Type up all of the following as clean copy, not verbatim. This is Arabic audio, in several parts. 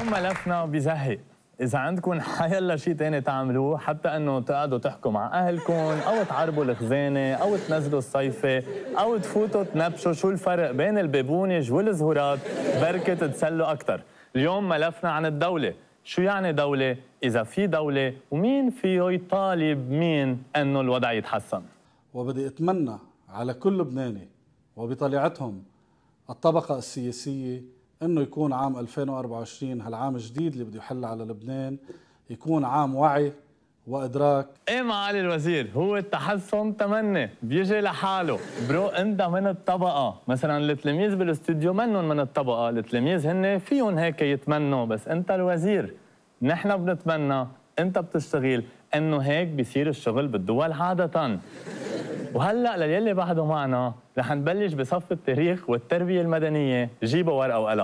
اليوم ملفنا بزهق. إذا عندكم حيلا شيء تاني تعملوه، حتى إنه تقعدوا تحكوا مع أهلكم أو تعربوا الخزانة أو تنزلوا الصيفة أو تفوتوا تنبشوا شو الفرق بين البابونج والزهورات، بركة تتسلوا أكثر. اليوم ملفنا عن الدولة. شو يعني دولة؟ إذا في دولة ومين فيه يطالب مين إنه الوضع يتحسن. وبدي أتمنى على كل لبناني وبطليعتهم الطبقة السياسية إنه يكون عام 2024 هالعام الجديد اللي بده يحل على لبنان يكون عام وعي وإدراك. إيه معالي الوزير، هو التحسن تمني بيجي لحاله. برو أنت من الطبقة، مثلا التلاميذ بالاستوديو منهم من الطبقة، التلاميذ هن فيهم هيك يتمنوا، بس أنت الوزير. نحن بنتمنى، أنت بتشتغل، إنه هيك بيصير الشغل بالدول عادة. وهلا لليلي بعده معنا رح نبلش بصف التاريخ والتربية المدنية. جيبوا ورقة وقلم.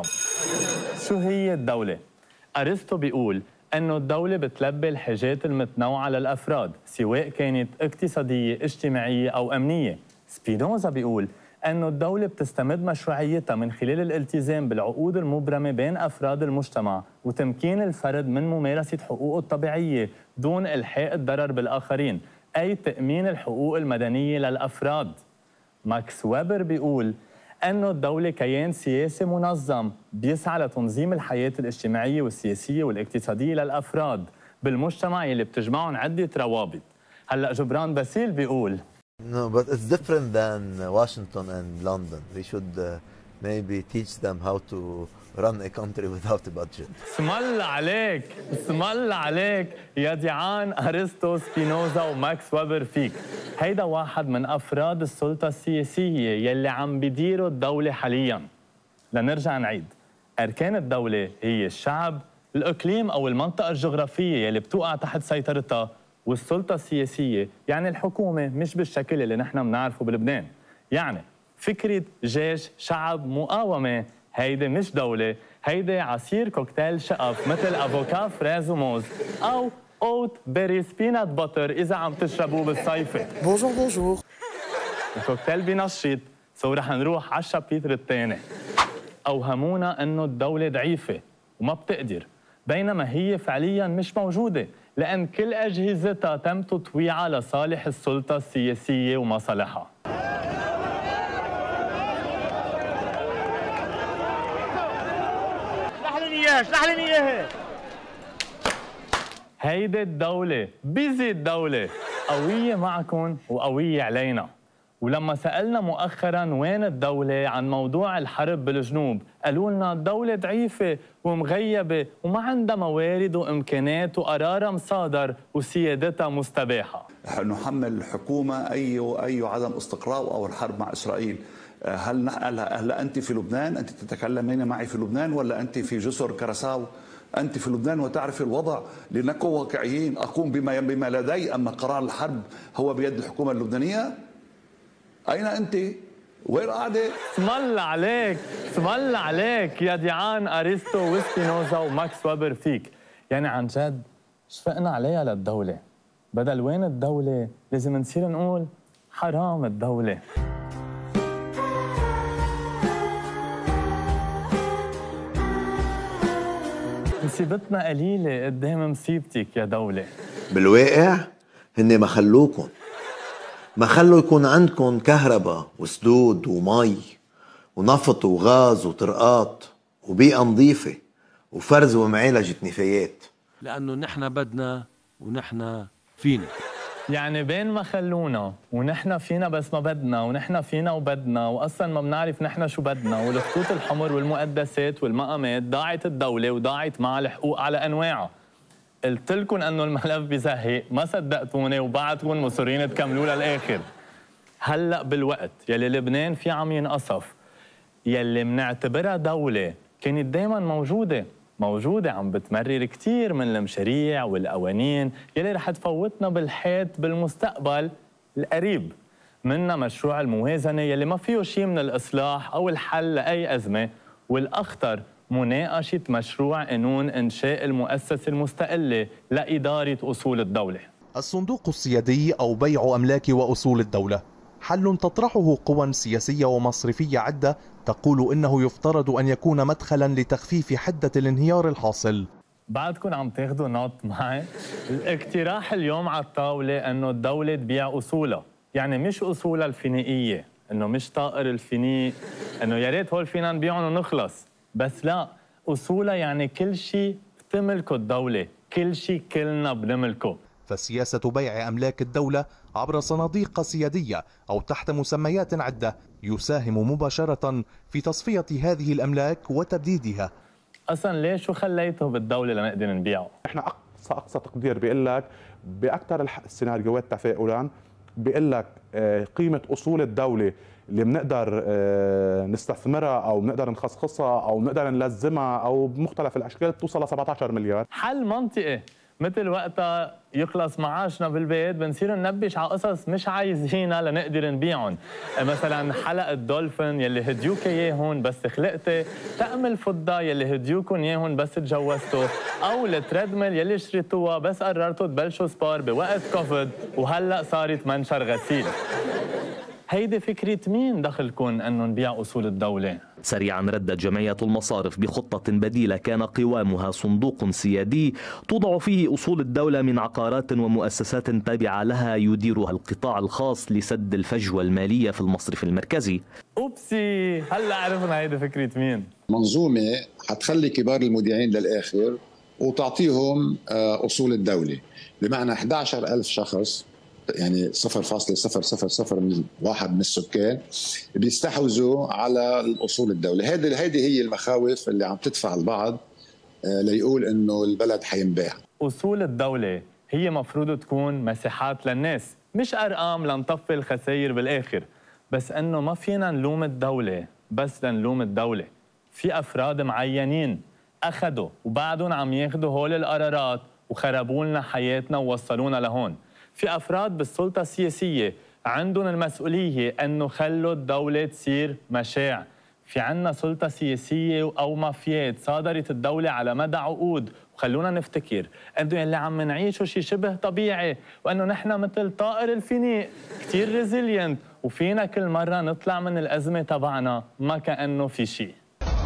شو هي الدولة؟ أرسطو بيقول إنه الدولة بتلبي الحاجات المتنوعة للأفراد، سواء كانت اقتصادية، اجتماعية أو أمنية. سبينوزا بيقول إنه الدولة بتستمد مشروعيتها من خلال الالتزام بالعقود المبرمة بين أفراد المجتمع وتمكين الفرد من ممارسة حقوقه الطبيعية دون إلحاق الضرر بالآخرين، أي تأمين الحقوق المدنية للأفراد. ماكس ويبر بيقول أنه الدولة كيان سياسي منظم بيسعى لتنظيم الحياة الاجتماعية والسياسية والاقتصادية للأفراد بالمجتمع اللي بتجمعهم عدة روابط. هلأ جبران باسيل بيقول No, but it's different than Washington and London. We should maybe teach them how to run a country without a budget. اسم الله عليك، اسم الله عليك يا ديعان أرسطو، سبينوزا وماكس ويبر فيك. هيدا واحد من أفراد السلطة السياسية يلي عم بيديروا الدولة حالياً. لنرجع نعيد، أركان الدولة هي الشعب، الإقليم أو المنطقة الجغرافية يلي بتوقع تحت سيطرتها، والسلطة السياسية يعني الحكومة، مش بالشكل اللي نحن بنعرفه بلبنان. يعني فكرة جيش، شعب، مقاومة، هيدي مش دولة، هيدي عصير كوكتيل شقف مثل افوكا فريز وموز او اوت بيريز بينات باتر اذا عم تشربوه بالصيفة. بونجور بونجور. الكوكتيل بينشط، سو رح نروح على الشابيتر الثاني. اوهمونا انه الدولة ضعيفة وما بتقدر، بينما هي فعليا مش موجودة، لأن كل أجهزتها تم تطويعها لصالح السلطة السياسية ومصالحها. اشرح لي اياها. هيدي الدولة، بيزي الدولة، قوية معكم وقوية علينا. ولما سألنا مؤخراً وين الدولة عن موضوع الحرب بالجنوب، قالوا لنا الدولة ضعيفة ومغيبة وما عندها موارد وإمكانات وقرارها مصادر وسيادتها مستباحة. نحمل الحكومة أي عدم استقرار أو الحرب مع إسرائيل. هل أنت في لبنان؟ أنت تتكلمين معي في لبنان ولا أنت في جسر كرساو؟ أنت في لبنان وتعرف الوضع. لنكون واقعيين، أقوم بما لدي، أما قرار الحرب هو بيد الحكومة اللبنانية. أين أنت؟ وين قاعدة؟ اسم الله عليك، اسم الله عليك يا ديعان أرسطو وسبينوزا وماكس ويبر فيك. يعني عن جد شفقنا عليها للدولة. بدل وين الدولة لازم نصير نقول حرام الدولة. مصيبتنا قليلة قدام مصيبتك يا دولة. بالواقع هن ما خلوا يكون عندكم كهرباء وسدود ومي ونفط وغاز وطرقات وبيئة نظيفة وفرز ومعالجة نفايات. لأنه نحن بدنا ونحن فينا. يعني بين ما خلونا ونحن فينا بس ما بدنا، ونحن فينا وبدنا، واصلا ما بنعرف نحن شو بدنا، والخطوط الحمر والمقدسات والمقامات ضاعت الدوله وضاعت معها الحقوق على انواعها. قلت لكم انه الملف بزهق، ما صدقتوني وبعدكم مصرين تكملوا للاخر. هلا بالوقت يلي لبنان في عم ينقصف، يلي منعتبرها دوله كانت دائما موجودة عم بتمرر كثير من المشاريع والقوانين يلي رح تفوتنا بالحيط بالمستقبل القريب. منها مشروع الموازنة يلي ما فيه شيء من الإصلاح أو الحل لأي أزمة، والأخطر مناقشة مشروع قانون إنشاء المؤسسة المستقلة لإدارة أصول الدولة. الصندوق السيادي أو بيع أملاك وأصول الدولة حل تطرحه قوى سياسية ومصرفية عدة تقول إنه يفترض أن يكون مدخلا لتخفيف حدة الانهيار الحاصل. بعدكم عم تاخذوا نوت معي؟ الاقتراح اليوم على الطاولة أنه الدولة تبيع أصولها، يعني مش أصولها الفينيقية، أنه مش طائر الفينيق، أنه يا ريت هول فينا نبيعهم ونخلص، بس لا، أصولها يعني كل شيء بتملكه الدولة، كل شيء كلنا بنملكه. فسياسة بيع أملاك الدولة عبر صناديق سيادية أو تحت مسميات عدة يساهم مباشرة في تصفية هذه الأملاك وتبديدها. أصلاً ليش شو خليته بالدولة لنقدر نبيعه؟ إحنا أقصى تقدير بيقول لك بأكثر السيناريوهات تفاؤلاً بيقول لك قيمة أصول الدولة اللي بنقدر نستثمرها أو بنقدر نخصخصها أو بنقدر نلزمها أو بمختلف الأشكال بتوصل ل 17 مليار. حل منطقي، مثل وقتها يخلص معاشنا بالبيت بنصير ننبش على قصص مش عايزينها لنقدر نبيعهم. مثلا حلقة الدولفين يلي هديوك اياهم بس خلقتي، طقم الفضة يلي هديوكم اياهم بس تجوزتوا، او التريدميل يلي شريتوها بس قررتوا تبلشوا سبار بوقت كوفيد وهلا صارت منشر غسيل. هيدي فكرة مين دخلكم أنه نبيع أصول الدولة؟ سريعا ردت جمعية المصارف بخطة بديلة كان قوامها صندوق سيادي توضع فيه أصول الدولة من عقارات ومؤسسات تابعة لها يديرها القطاع الخاص لسد الفجوة المالية في المصرف المركزي. أوبسي، هلا عرفنا هيدي فكرة مين؟ منظومة حتخلي كبار المودعين للآخر وتعطيهم أصول الدولة، بمعنى 11,000 شخص يعني 0.00001 من السكان بيستحوذوا على الأصول الدولة. هذه هي المخاوف اللي عم تدفع البعض ليقول إنه البلد حينباع. أصول الدولة هي مفروض تكون مساحات للناس، مش أرقام لنطفي الخسائر بالآخر. بس إنه ما فينا نلوم الدولة بس لنلوم الدولة. في أفراد معينين أخذوا وبعدهم عم ياخذوا هول القرارات وخربوا لنا حياتنا ووصلونا لهون. في أفراد بالسلطة السياسية عندهم المسؤولية أنه خلوا الدولة تصير مشاع. في عنا سلطة سياسية أو مافيات صادرت الدولة على مدى عقود، وخلونا نفتكر أنه اللي عم نعيشه شيء شبه طبيعي، وأنه نحن مثل طائر الفينيق كتير ريزيلينت، وفينا كل مرة نطلع من الأزمة تبعنا ما كأنه في شيء.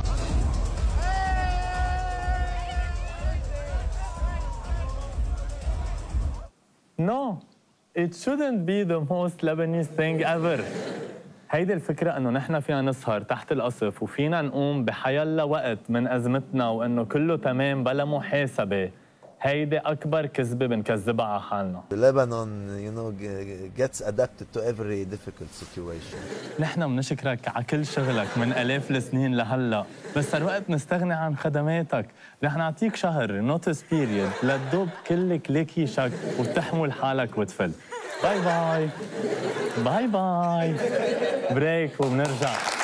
No, it shouldn't be the most Lebanese thing ever. هيدي الفكرة انه نحن فينا نسهر تحت القصف وفينا نقوم بحيالله وقت من ازمتنا وانه كله تمام بلا محاسبة، هيدي اكبر كذبة بنكذبها على حالنا. Lebanon, gets adapted to every difficult situation. نحن بنشكرك على كل شغلك من آلاف السنين لهلا، بس صار وقت نستغني عن خدماتك. رح نعطيك شهر نوتس بيريد لتدوب كل كليكيشك وتحمل حالك وتفل. باي باي باي باي بريك وبنرجع.